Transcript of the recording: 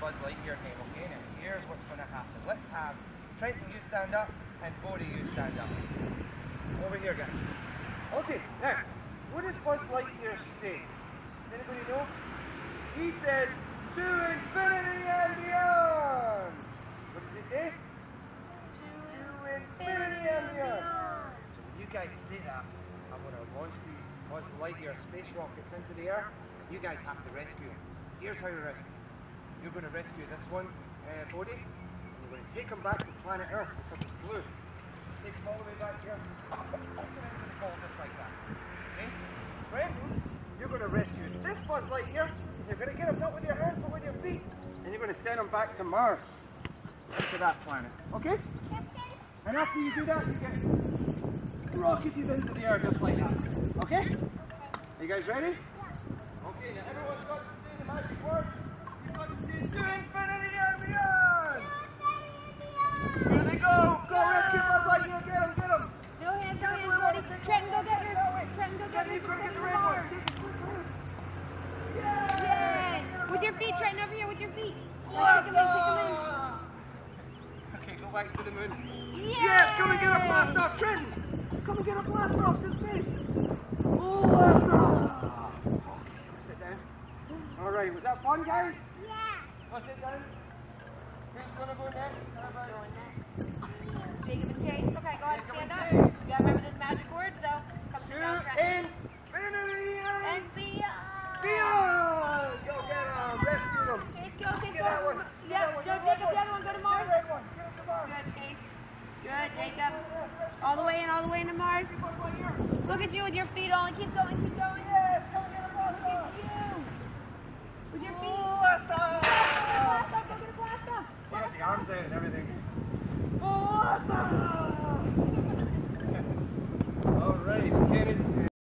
Buzz Lightyear game, okay? Now, here's what's going to happen. Let's have Trenton, you stand up, and Bodie, you stand up. Over here, guys. Okay, now, what does Buzz Lightyear say? Anybody know? He says, to infinity and beyond! What does he say? To infinity and beyond! So when you guys say that, I'm going to launch these Buzz Lightyear space rockets into the air. You guys have to rescue them. Here's how you rescue them. You're going to rescue this one, Bodie, and you're going to take him back to planet Earth because it's blue. Take him all the way back here. Get into the ball just like that. Okay? Trenton, you're going to rescue this Buzz Lightyear. You're going to get him not with your hands but with your feet. And you're going to send him back to Mars. To that planet. Okay? And after you do that, you get rocketed into the air just like that. Okay? Are you guys ready? Yeah. Okay, now everyone's got to say the magic words. You've got to say to infinity and beyond. Here they go. Go rescue Buzz Lightyear. Get him, get him. No hands, no hands. Trenton, go get her. Trenton, go get her. You've got to get the red one. Yay! With your feet, Trenton, over here with your feet. Blast Take him in, take him in. Okay, go back to the moon. Yay! Yes, come and get a blast off, Trenton. Come and get a blast off to space. Blast off. Okay, sit down. All right, was that fun, guys? Yeah. Go sit down. Who's gonna go next? How about Going next. Jacob and Chase. Okay, go ahead and stand up. Chase. You gotta remember those magic words, though. Come to down, Trenton. infinity And beyond. beyond. Go get him. Rescue them. Chase, go, Chase, Get that one. Yeah, go, Jacob, the other one. Go to Mars. Get that one. Get the Mars. Good, Chase. Good, Jacob. All the way into Mars. Look at you with your feet on. Keep going, keep going.